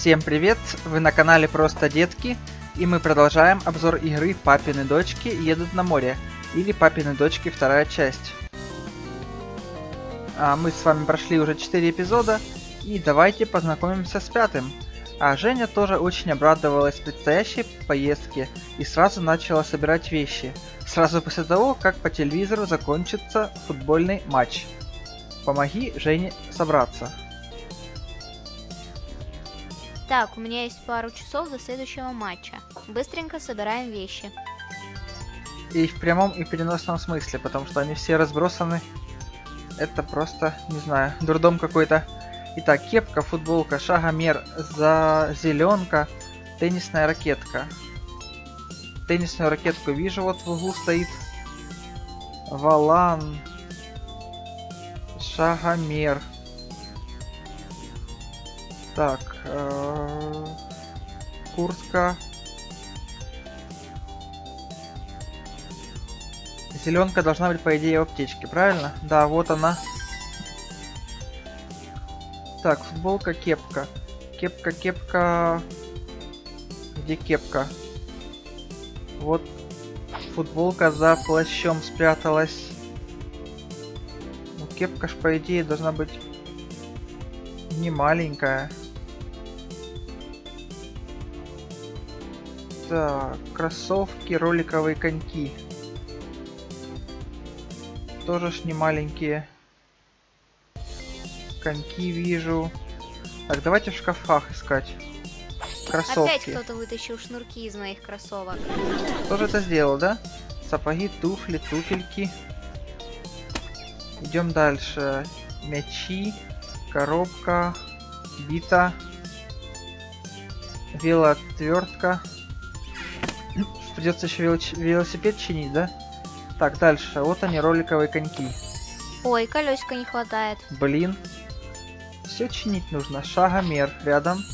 Всем привет! Вы на канале Просто Детки, и мы продолжаем обзор игры Папины дочки едут на море, или Папины дочки вторая часть. Мы с вами прошли уже 4 эпизода, и давайте познакомимся с пятым. Женя тоже очень обрадовалась предстоящей поездке и сразу начала собирать вещи, сразу после того, как по телевизору закончится футбольный матч. Помоги Жене собраться. Так, у меня есть пару часов до следующего матча. Быстренько собираем вещи. И в прямом и переносном смысле, потому что они все разбросаны. Это просто, не знаю, дурдом какой-то. Итак, кепка, футболка, шагомер, зеленка, теннисная ракетка. Теннисную ракетку вижу, вот в углу стоит. Волан. Шагомер. Так, куртка. Зеленка должна быть, по идее, в аптечке, правильно? Да, вот она. Так, футболка, кепка. Кепка. Где кепка? Вот футболка за плащом спряталась. Ну, кепка ж, по идее, должна быть не маленькая. Так, кроссовки, роликовые коньки. Тоже ж не маленькие. Коньки вижу. Так, давайте в шкафах искать. Кроссовки. Опять кто-то вытащил шнурки из моих кроссовок. Кто же это сделал, да? Сапоги, туфли, туфельки. Идем дальше. Мячи, коробка, бита, велоотвертка. Придется еще велосипед чинить, да? Так, дальше. Вот они, роликовые коньки. Ой, колесика не хватает. Блин. Все чинить нужно. Шагомер рядом.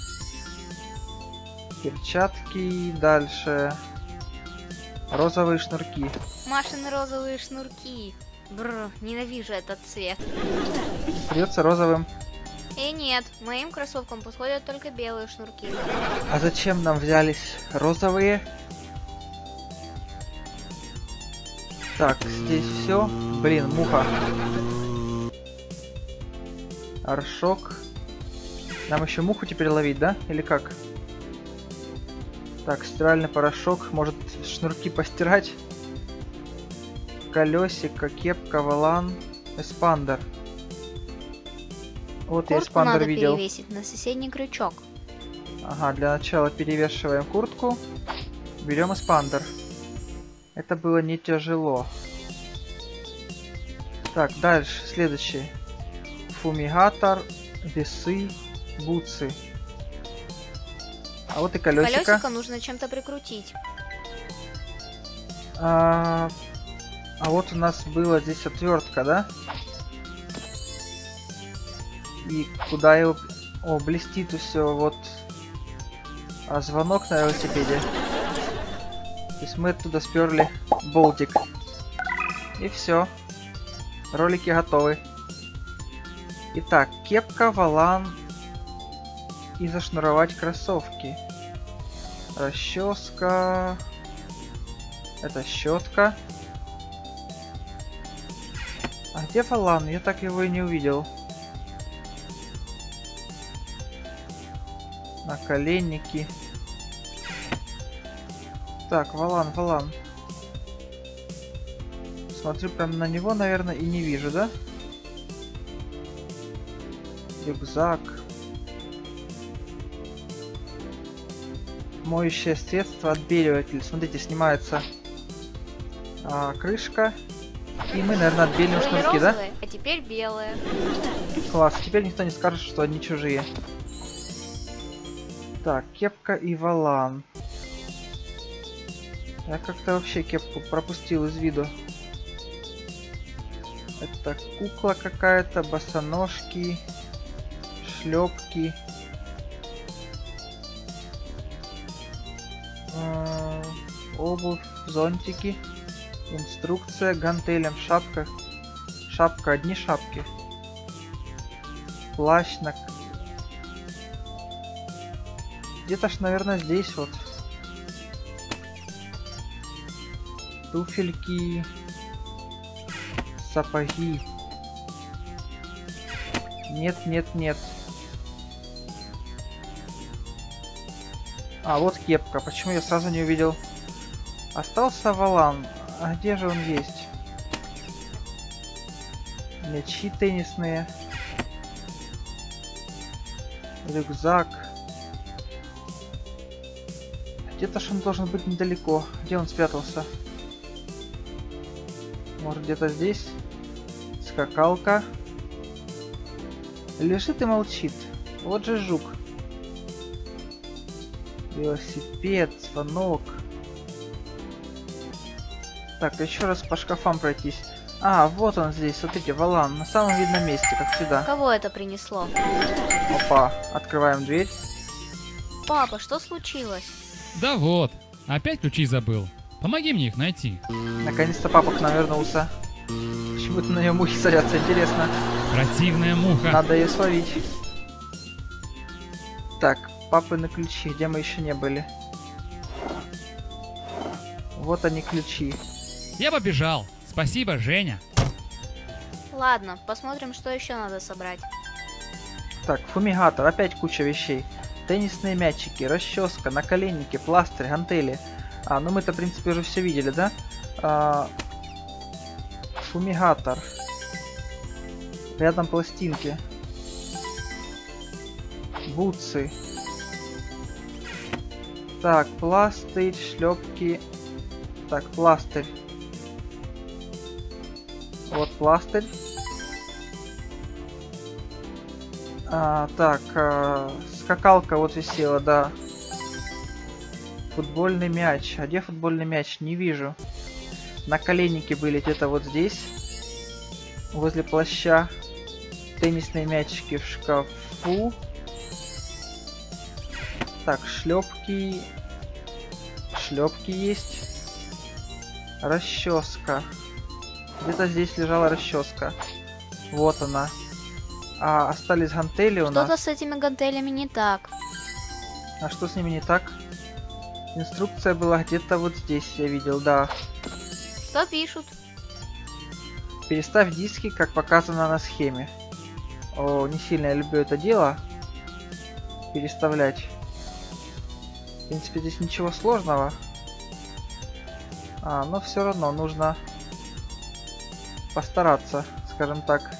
Перчатки. Дальше. Розовые шнурки. Машины розовые шнурки. Бррр, ненавижу этот цвет. Придется розовым. Нет, моим кроссовкам подходят только белые шнурки. А зачем нам взялись розовые? Так, здесь все. Блин, муха. Аршок. Нам еще муху теперь ловить, да? Или как? Так, стиральный порошок. Может, шнурки постирать? Колесико, кепка, волан, эспандер. Вот Куртку я эспандер надо видел. перевесить на соседний крючок. Ага, для начала перевешиваем куртку. Берем эспандер. Это было не тяжело. Так, дальше, следующий. Фумигатор, весы, бутсы. А вот и колесико. Колесико нужно чем-то прикрутить. А вот у нас была здесь отвертка, да? И куда его... О, блестит все, вот. Звонок на велосипеде. То есть мы оттуда сперли болтик. И все. Ролики готовы. Итак, кепка, волан. И зашнуровать кроссовки. Расческа. Это щетка. А где волан? Я так его и не увидел. Наколенники. Так, волан. Смотрю прям на него, наверное, и не вижу, да? Рюкзак. Моющее средство, отбеливатель. Смотрите, снимается крышка. И мы, наверное, отбелим Были шнурки, да? розовые, а теперь белые. Класс, теперь никто не скажет, что они чужие. Так, кепка и волан. Я как-то вообще кепку пропустил из виду. Это кукла какая-то, босоножки, шлепки. Обувь, зонтики, инструкция, гантелем, шапка. Шапка, одни шапки. Плащ на... Где-то ж, наверное, здесь вот. Туфельки. Сапоги. Нет, нет, нет. А, вот кепка. Почему я сразу не увидел? Остался валан. А где же он есть? Мячи теннисные. Рюкзак. Где-то ж он должен быть недалеко. Где он спрятался? Может, где-то здесь? Скакалка. Лежит и молчит. Вот же жук. Велосипед, звонок. Так, еще раз по шкафам пройтись. А, вот он здесь, смотрите, валан. На самом видном месте, как всегда. Кого это принесло? Опа, открываем дверь. Папа, что случилось? Да вот, опять ключи забыл. Помоги мне их найти. Наконец-то папа к нам вернулся. Почему-то на нее мухи садятся, интересно. Противная муха. Надо ее словить. Так, папины ключи, где мы еще не были? Вот они, ключи. Я побежал. Спасибо, Женя. Ладно, посмотрим, что еще надо собрать. Так, фумигатор, опять куча вещей. Теннисные мячики, расческа, наколенники, пластырь, гантели. А, ну мы-то, в принципе, уже все видели, да? Фумигатор. Рядом пластинки. Бутсы. Так, пластырь, шлепки. Так, пластырь. Вот пластырь. Так, скакалка вот висела, да. Футбольный мяч. А где футбольный мяч? Не вижу. Наколенники были где-то вот здесь. Возле плаща. Теннисные мячики в шкафу. Так, шлепки. Шлепки есть. Расческа. Где-то здесь лежала расческа. Вот она. А остались гантели у нас. Что-то с этими гантелями не так. А что с ними не так? Инструкция была где-то вот здесь, я видел, да. Что пишут? Переставь диски, как показано на схеме. О, не сильно я люблю это дело. Переставлять. В принципе, здесь ничего сложного. Но все равно нужно постараться, скажем так.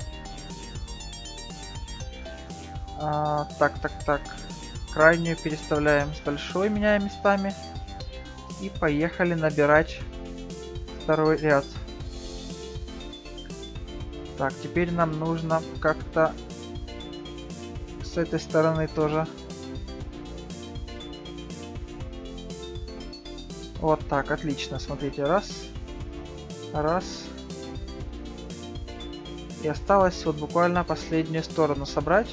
Так. Крайнюю переставляем с большой, меняем местами. И поехали набирать второй ряд. Так, теперь нам нужно как-то с этой стороны тоже. Вот так, отлично. Смотрите, раз. И осталось вот буквально последнюю сторону собрать.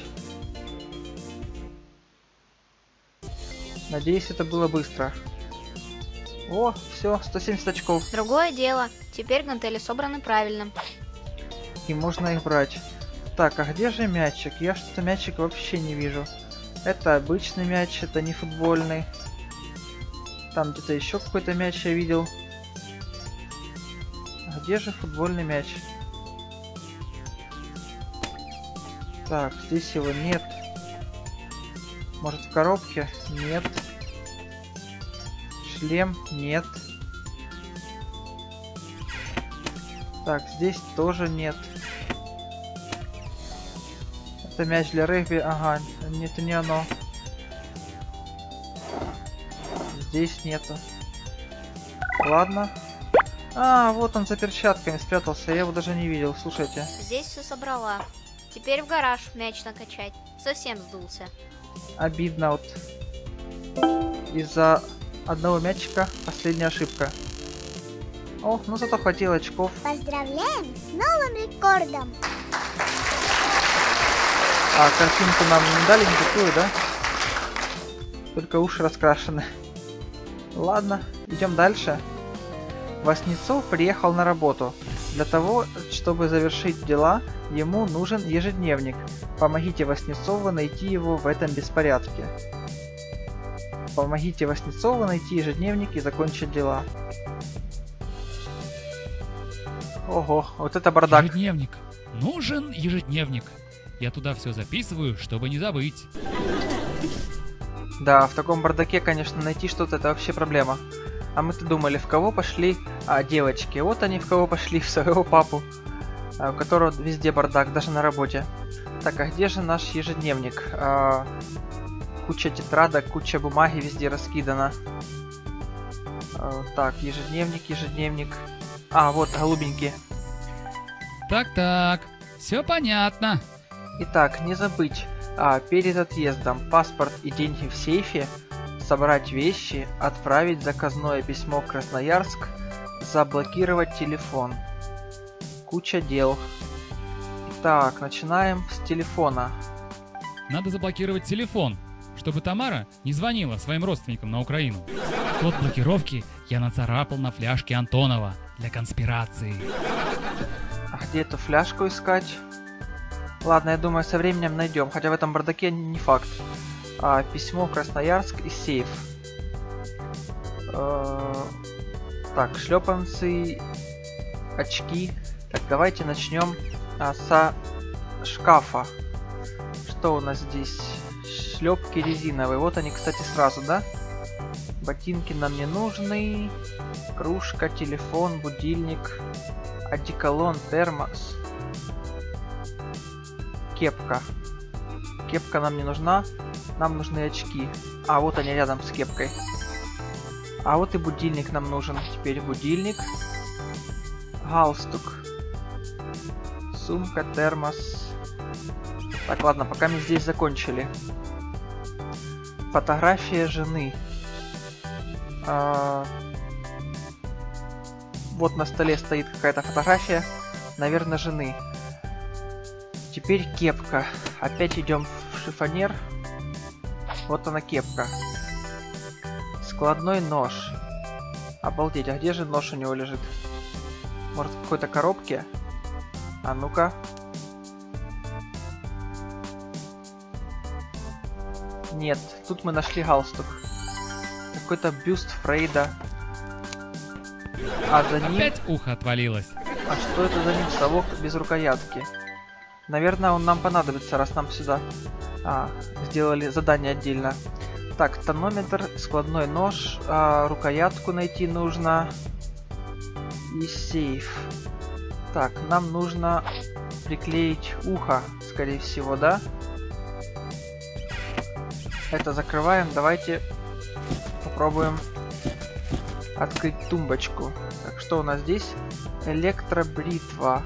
Надеюсь, это было быстро. О, все, 170 очков. Другое дело. Теперь гантели собраны правильно. И можно их брать. Так, а где же мячик? Я что-то мячик вообще не вижу. Это обычный мяч, это не футбольный. Там где-то еще какой-то мяч я видел. А где же футбольный мяч? Так, здесь его нет. Может, в коробке? Нет. Шлем? Нет. Так, здесь тоже нет. Это мяч для регби. Ага, это не оно. Здесь нету. Ладно. Вот он за перчатками спрятался. Я его даже не видел. Слушайте. Здесь все собрала. Теперь в гараж мяч накачать. Совсем сдулся. Обидно вот. Из-за одного мячика последняя ошибка. О, ну зато хватило очков. Поздравляем с новым рекордом! А картинку нам не дали никакую, да? Только уши раскрашены. Ладно, идем дальше. Васнецов приехал на работу. Для того, чтобы завершить дела, ему нужен ежедневник. Помогите Васнецову найти его в этом беспорядке. Помогите Васнецову найти ежедневник и закончить дела. Ого, вот это бардак. Ежедневник. Нужен ежедневник. Я туда все записываю, чтобы не забыть. Да, в таком бардаке, конечно, найти что-то это вообще проблема. А мы-то думали, в кого пошли девочки. Вот они в кого пошли, в своего папу, у которого везде бардак, даже на работе. Так, а где же наш ежедневник? Куча тетрадок, куча бумаги везде раскидана. Так, ежедневник. А, вот, голубенький. Так, все понятно. Итак, не забыть перед отъездом паспорт и деньги в сейфе, собрать вещи, отправить заказное письмо в Красноярск, заблокировать телефон. Куча дел. Так, начинаем с телефона. Надо заблокировать телефон, чтобы Тамара не звонила своим родственникам на Украину. Код блокировки я нацарапал на фляжке Антонова для конспирации. А где эту фляжку искать? Ладно, я думаю, со временем найдем, хотя в этом бардаке не факт. Письмо в Красноярск и сейф. Так, шлепанцы, очки. Так, давайте начнем со шкафа. Что у нас здесь? Шлепки резиновые. Вот они, кстати, сразу, да? Ботинки нам не нужны. Кружка, телефон, будильник, одеколон, термос. Кепка. Кепка нам не нужна. Нам нужны очки. А, вот они рядом с кепкой. А вот и будильник нам нужен. Теперь будильник. Галстук. Сумка, термос. Так, ладно, пока мы здесь закончили. Фотография жены. Вот на столе стоит какая-то фотография. Наверное, жены. Теперь кепка. Опять идем в шифонер. Вот она, кепка. Складной нож. Обалдеть, а где же нож у него лежит? Может, в какой-то коробке? А ну-ка. Нет, тут мы нашли галстук. Какой-то бюст Фрейда. А за ним... Опять ухо отвалилось. А что это за ним? Совок без рукоятки. Наверное, он нам понадобится, раз нам сюда сделали задание отдельно. Так, тонометр, складной нож, рукоятку найти нужно. И сейф. Так, нам нужно приклеить ухо, скорее всего, да? Это закрываем. Давайте попробуем открыть тумбочку. Так, что у нас здесь? Электробритва.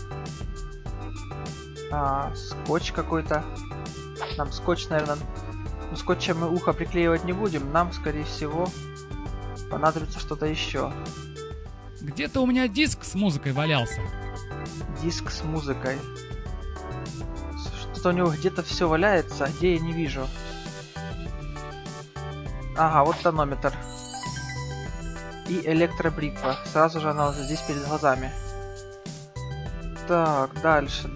Скотч какой-то. Нам скотч, наверное... Ну, скотчем мы ухо приклеивать не будем. Нам, скорее всего, понадобится что-то еще. Где-то у меня диск с музыкой валялся. Диск с музыкой. Что-то у него где-то все валяется, а где я не вижу. Ага, вот тонометр. И электробритва. Сразу же она здесь перед глазами. Так, дальше.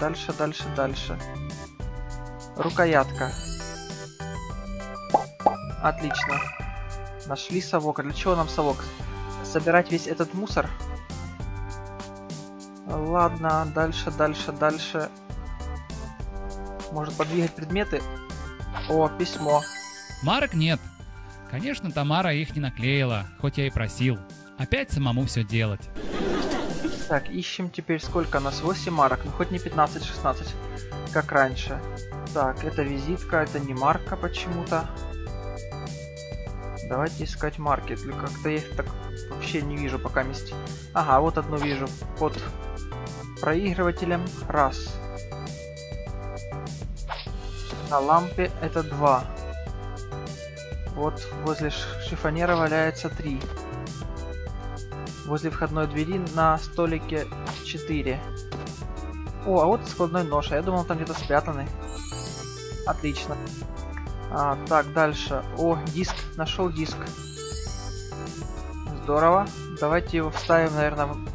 Рукоятка. Отлично. Нашли совок. А для чего нам совок? Собирать весь этот мусор? Ладно, дальше. Может подвигать предметы? О, письмо. Марок нет. Конечно, Тамара их не наклеила, хоть я и просил. Опять самому все делать. Так, ищем теперь сколько у нас? 8 марок, ну хоть не 15-16, как раньше. Так, это визитка, это не марка почему-то. Давайте искать марки, как-то я их так вообще не вижу пока месть. Ага, вот одну вижу, под проигрывателем, раз. На лампе это 2. Вот возле шифонера валяется 3. Возле входной двери на столике 4. О, а вот складной нож. А я думал, там где-то спрятанный. Отлично. Так, дальше. О, диск. Нашел диск. Здорово. Давайте его вставим, наверное, в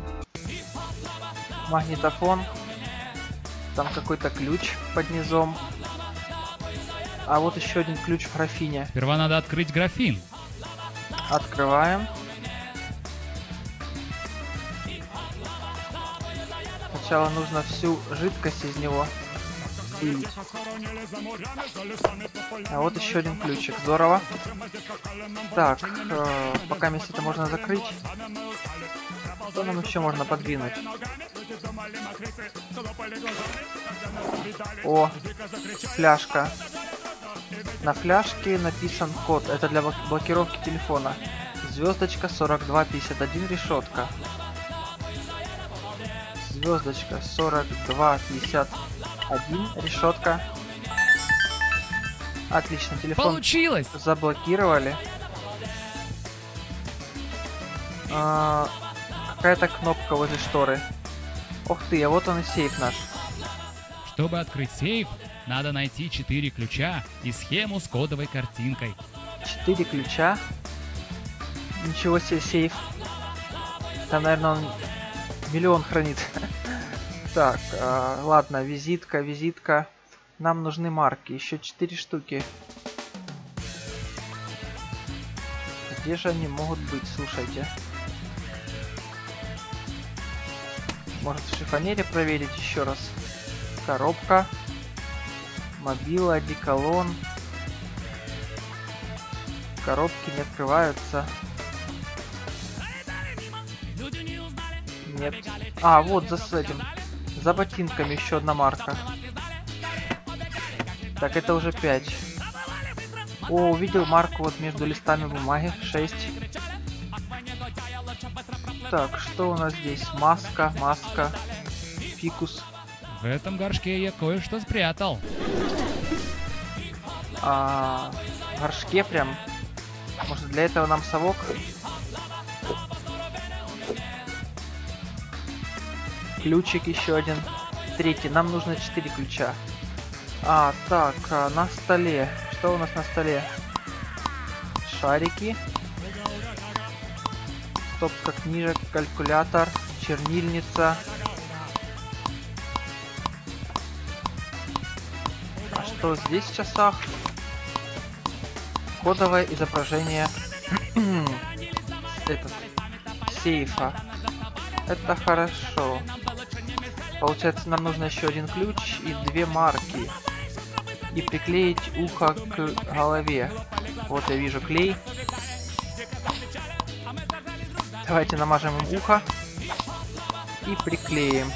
магнитофон. Там какой-то ключ под низом. А вот еще один ключ в графине. Сперва надо открыть графин. Открываем. Сначала нужно всю жидкость из него слить. А вот еще один ключик. Здорово. Так, пока место это можно закрыть. Что нам еще можно подвинуть? О, фляжка. На фляжке написан код. Это для блокировки телефона. Звездочка 4251 решетка. Звездочка 4251 решетка. Отлично, телефон Получилось! заблокировали. Какая-то кнопка возле шторы. Ух ты, а вот он и сейф наш. Чтобы открыть сейф, надо найти 4 ключа и схему с кодовой картинкой. 4 ключа. Ничего себе сейф. Там, наверное, он миллион хранит. Так, ладно, визитка. Нам нужны марки. Еще 4 штуки. Где же они могут быть, слушайте? Может в шифонере проверить еще раз. Коробка. Мобила, одеколон. Коробки не открываются. Нет. А, вот за этим. За ботинками еще одна марка. Так, это уже 5. О, увидел марку вот между листами бумаги. 6. Так, что у нас здесь? Маска. Фикус. В этом горшке я кое-что спрятал. В горшке прям. Может, для этого нам совок? Ключик еще один. 3. Нам нужно 4 ключа. Так, на столе. Что у нас на столе? Шарики. Стопка книжек, калькулятор, чернильница. А что здесь в часах? Кодовое изображение сейфа. Это хорошо. Получается, нам нужно еще один ключ и 2 марки. И приклеить ухо к голове. Вот я вижу клей. Давайте намажем им ухо. И приклеим.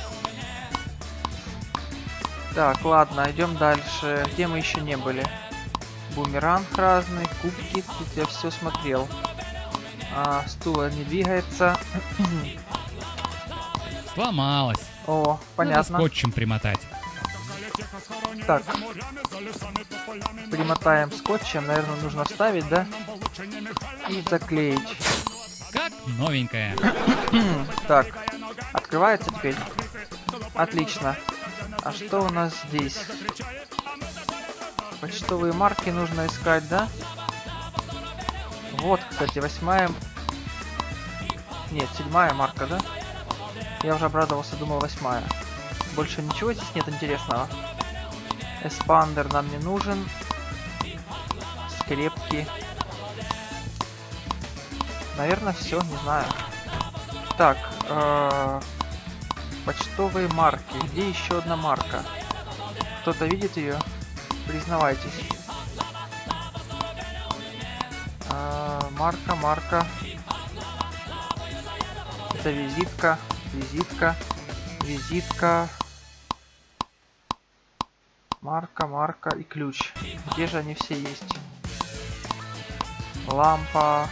Так, ладно, идем дальше. Где мы еще не были? Бумеранг разный, кубки. Тут я все смотрел. Стул не двигается. Сломалось. О, понятно. Надо скотчем примотать. Так. Примотаем скотчем. Наверное, нужно вставить, да? И заклеить. Как новенькая. Так. Открывается теперь? Отлично. А что у нас здесь? Почтовые марки нужно искать, да? Вот, кстати, 8-я... Нет, 7-я марка, да? Я уже обрадовался, думал 8-я. Больше ничего здесь нет интересного. Эспандер нам не нужен. Скрепки. Наверное, все, не знаю. Так, почтовые марки. Где еще одна марка? Кто-то видит ее? Признавайтесь. Марка. Это визитка. Марка и ключ. Где же они все есть? Лампа.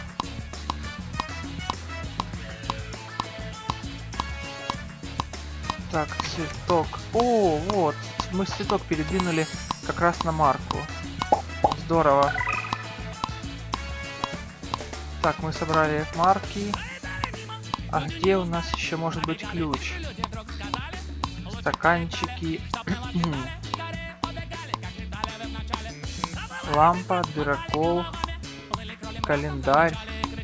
Так, цветок. О, вот. Мы цветок передвинули как раз на марку. Здорово. Так, мы собрали марки. А где у нас еще может быть ключ? Стаканчики. Лампа, дырокол, календарь,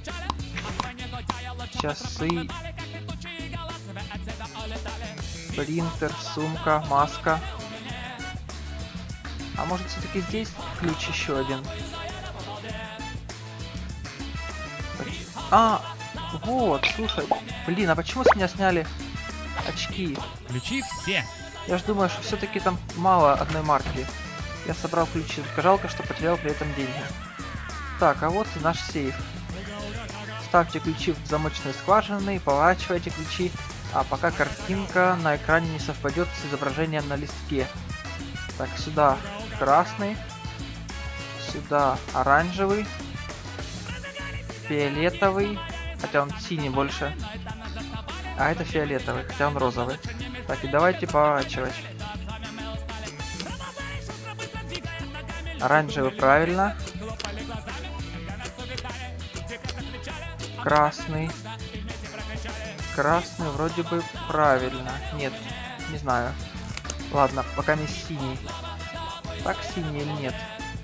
часы, принтер, сумка, маска. А может все-таки здесь ключ еще один? А, вот, слушай. Блин, а почему с меня сняли очки? Ключи все. Я ж думаю, что все-таки там мало одной марки. Я собрал ключи, только жалко, что потерял при этом деньги. Так, а вот и наш сейф. Ставьте ключи в замочные скважины, поворачивайте ключи, а пока картинка на экране не совпадет с изображением на листке. Так, сюда красный, сюда оранжевый, фиолетовый, хотя он синий больше, а это фиолетовый, хотя он розовый. Так, и давайте поворачивать. Оранжевый правильно. Красный. Красный вроде бы правильно. Нет, не знаю. Ладно, пока не синий. Так синий или нет?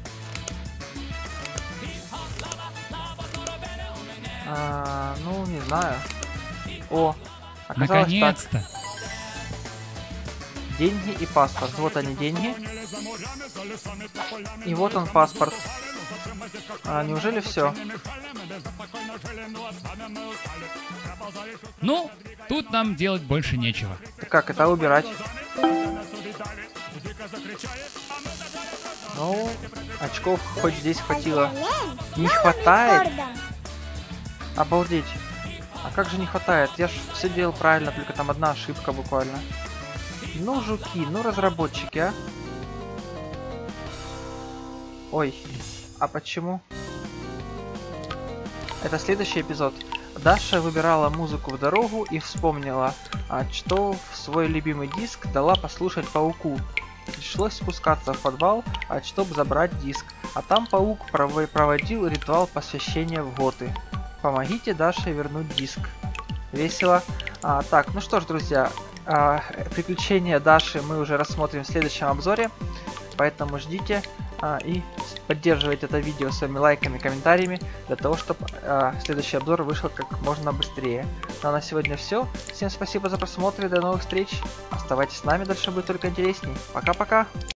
Ну, не знаю. О, оказалось так. Наконец-то. Деньги и паспорт. Вот они, деньги. И вот он, паспорт. Неужели все? Ну, тут нам делать больше нечего. Так как это убирать? Ну, очков хоть здесь хватило. Поздравляем с Не новым хватает? рекордом! Обалдеть. А как же не хватает? Я ж все делал правильно, только там одна ошибка буквально. Ну, жуки, ну, разработчики, а? Ой, а почему? Это следующий эпизод. Даша выбирала музыку в дорогу и вспомнила, что в свой любимый диск дала послушать пауку. Пришлось спускаться в подвал, чтобы забрать диск. А там паук проводил ритуал посвящения в готы. Помогите Даше вернуть диск. Весело. Так, ну что ж, друзья, приключения Даши мы уже рассмотрим в следующем обзоре. Поэтому ждите и поддерживайте это видео своими лайками и комментариями, для того, чтобы следующий обзор вышел как можно быстрее. Ну а на сегодня все. Всем спасибо за просмотр и до новых встреч. Оставайтесь с нами, дальше будет только интересней. Пока-пока.